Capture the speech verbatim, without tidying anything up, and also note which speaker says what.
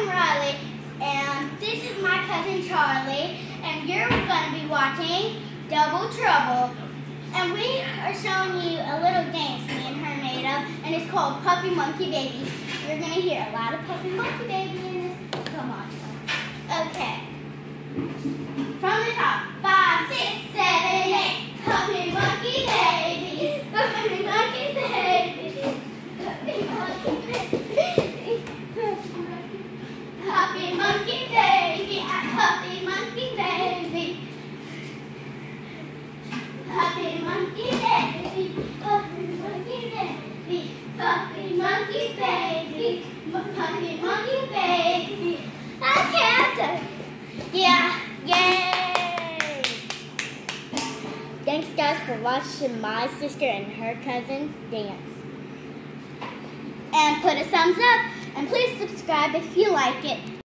Speaker 1: I'm Riley, and this is my cousin Charlie, and you're going to be watching Double Trouble. And we are showing you a little dance me and her made up, and it's called Puppy Monkey Baby. You're going to hear a lot of Puppy Monkey Baby in this. Come on. Okay. From the top. Five, six, seven, eight. Puppy Monkey Baby. Puppy Monkey Baby. Puppy Monkey Baby. Puppy Monkey Baby. Puppy Monkey Baby. Puppy Monkey Baby. Puppy Monkey Baby. Puppy Monkey Baby. Puppy Monkey Baby. I can't. Yeah. Yay! Thanks guys for watching my sister and her cousins dance. And put a thumbs up and please subscribe if you like it.